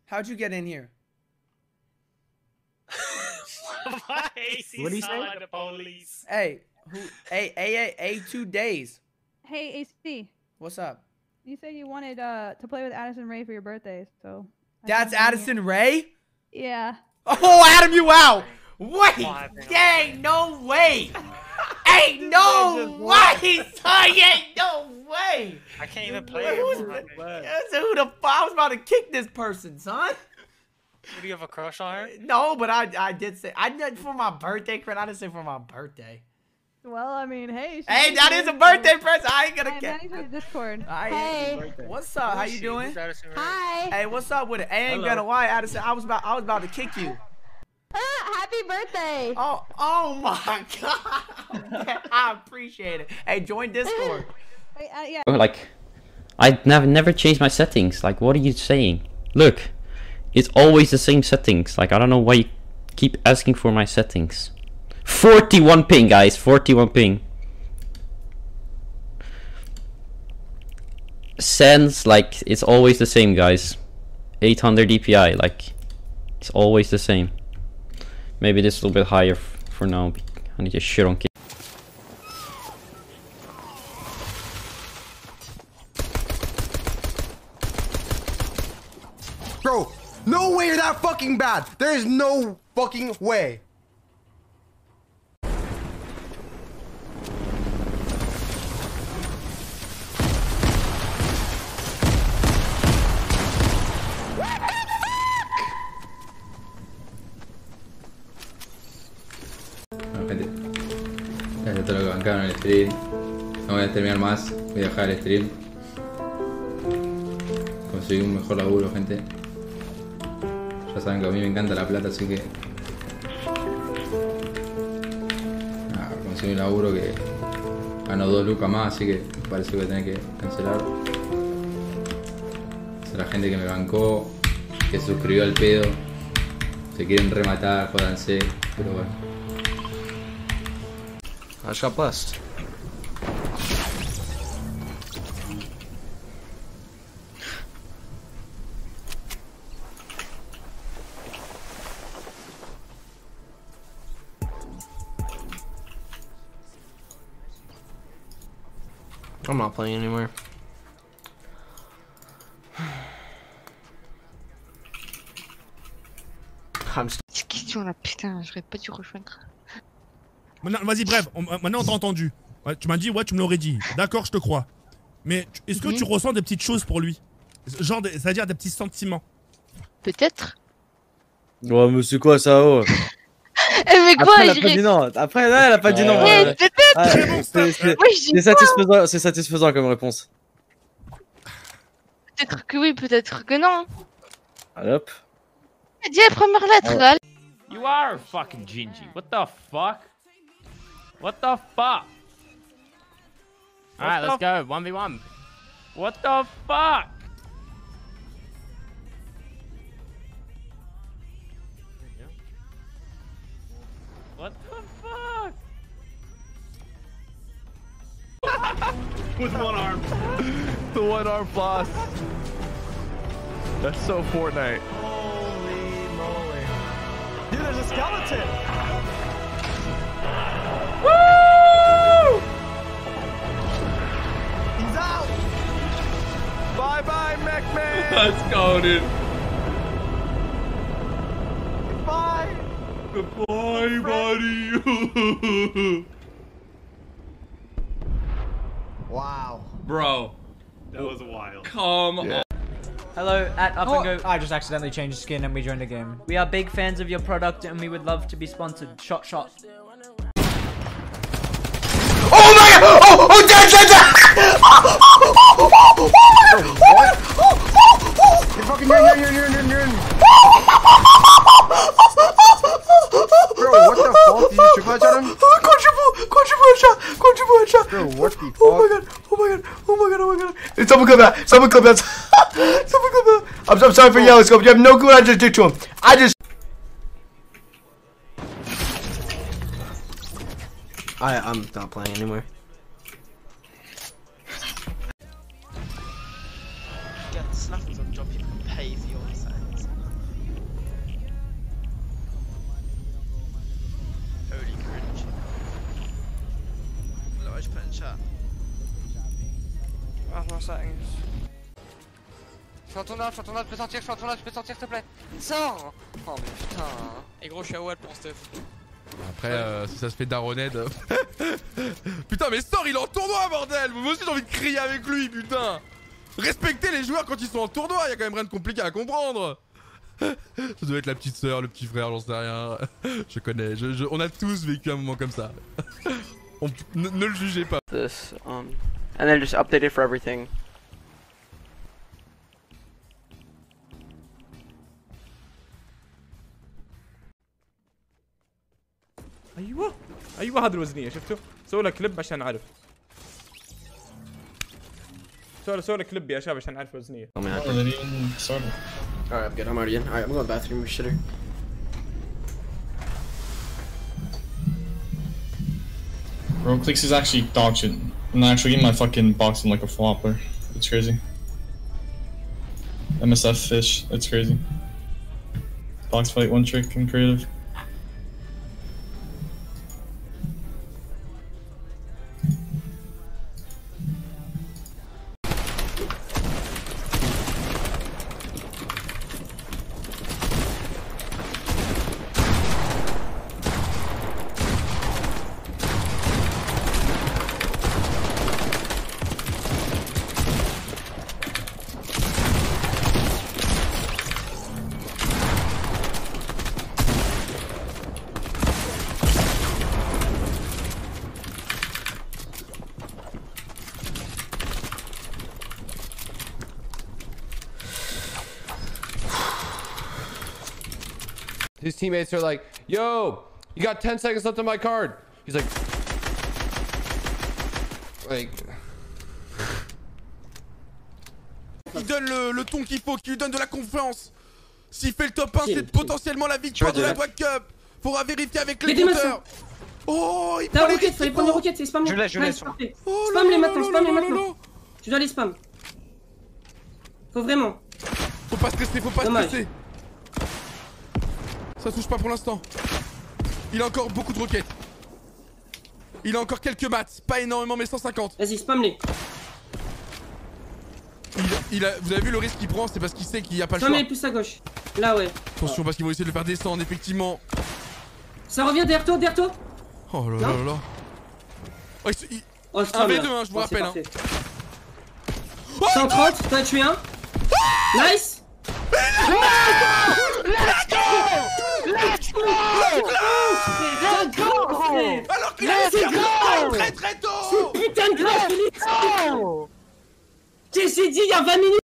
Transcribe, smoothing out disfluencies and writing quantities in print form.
How'd you get in here? What do you say? The police. Hey, who? Hey, 2 days. Hey, AC. What's up? You said you wanted to play with Addison Ray for your birthday, so. That's Addison Ray? Yeah. Oh, Adam, you out! Wait! Dang, no way! Ain't no way, son! Ain't no way! I can't even play it. Who the fuck? I was about to kick this person, son. Do you have a crush on her? No, but I did say I did for my birthday, Chris. I didn't say for my birthday. Well, I mean, hey. Hey, that is a birthday present. I ain't gonna Hey, get. manage the Discord. Hey. What's up? How you doing? Hi. Hey, what's up with it? I ain't gonna lie, Addison. I was about to kick you. Happy birthday. Oh my god. I appreciate it. Hey, join Discord. Wait, yeah. Like, I never changed my settings. Like, what are you saying? Look, it's always the same settings. Like, I don't know why you keep asking for my settings. 41 ping, guys. 41 ping. Sense, like, it's always the same, guys. 800 DPI, like, it's always the same. Maybe this is a little bit higher for now. I need to shit on kick. Bro, no way you're that fucking bad. There is no fucking way. Bueno, gente, gracias a todos los que bancaron el stream. No voy a terminar más, voy a dejar el stream. Conseguí un mejor laburo, gente. Ya saben que a mí me encanta la plata, así que... Nada, conseguí un laburo que gano 2 lucas más, así que parece que voy a tener que cancelar. A la gente que me bancó, que se suscribió al pedo. Se quieren rematar, jódanse, pero bueno. I just got blessed. I'm not playing anymore. Cette question là, putain, j'aurais pas dû rejoindre. Vas-y, bref, maintenant on t'a entendu. Ouais, tu m'as dit, ouais, tu me l'aurais dit. D'accord, je te crois. Mais est-ce que tu ressens des petites choses pour lui? Genre, c'est-à-dire des petits sentiments? Peut-être. Ouais, mais c'est quoi ça, oh? Eh, mais quoi, après, elle a pas dit non. Après, là, elle a pas dit non. Ouais, peut-être. C'est satisfaisant comme réponse. Peut-être que oui, peut-être que non. Allez hop. Dis la première lettre là. You are a fucking Gingy. What the fuck? What the fuck? Alright, let's go. 1v1. What the fuck? What the fuck? With one arm. The one arm boss. That's so Fortnite. Holy moly. Dude, there's a skeleton. Woo! He's out. Bye bye, Mech Man. Let's go, dude. Bye. Goodbye, buddy. Wow. Bro. That was wild. Come on. Hello, at Up and Go. I just accidentally changed skin and we joined the game. We are big fans of your product and we would love to be sponsored. Shot. Oh my god! Oh, dead! What? You're fucking you're in. Bro, what the fuck? Did you triple headshot him? Quadruple headshot. Bro, what the fuck? Oh my god. Someone clip that. I'm sorry for yelling, Scope. You have no clue what I just did to him. I'm not playing anymore. Get snappers on job, you can pay for your assets. suis en tournoi, je peux sortir, je peux sortir, s'il te plaît. Sors. Oh mais putain. Et gros, je suis à wall pour Steph. Après, si ça se fait daroned. Putain, mais sors, il est en tournoi, bordel! Moi aussi, j'ai envie de crier avec lui, putain! Respectez les joueurs quand ils sont en tournoi, y a quand même rien de compliqué à comprendre! Ça doit être la petite sœur, le petit frère, j'en sais rien. Je connais, on a tous vécu un moment comme ça. Ne le jugez pas. This, and then just update it for everything. ايوه هذه الوزنيه شفتوا؟ سووا له كليب عشان اعرف. سووا له كليب يا شباب عشان اعرف الوزنيه. Alright, I'm good. I'm already in. Alright, I'm going to the bathroom. Shitter. Bro, Clicks is actually dog shit. I'm not actually in my fucking boxing like a flopper. It's crazy. MSF fish. It's crazy. Box fight, one trick, and creative. His teammates are like, yo, you got 10 seconds left on my card. He's like... Il donne le ton qu'il faut, qui lui donne de la confiance. S'il fait le top 1, c'est potentiellement la victoire de la Boîte Cup. Faudra vérifier avec le compteur. Oh, il prend les roquettes, fallait prendre les roquettes, c'est spam. Je l'ai. Spam les maintenant, Tu dois les spam. Faut vraiment. Faut pas stresser, faut pas stresser. Ça touche pas pour l'instant. Il a encore beaucoup de roquettes. Il a encore quelques mats, pas énormément mais 150. Vas-y, spam-les. Vous avez vu le risque qu'il prend, c'est parce qu'il sait qu'il n'y a pas le choix. Spam-les plus à gauche. Là ouais. Attention parce qu'ils vont essayer de le faire descendre effectivement. Ça revient derrière toi, derrière toi. Oh là là là là. Oh, c'est un V2 hein, je vous rappelle hein. 130, t'as tué un. Nice. Let's go! Let's go! Alors qu'il a laissé très tôt. Putain de grâce, Félix. Qu'est-ce que j'ai dit il y a 20 minutes?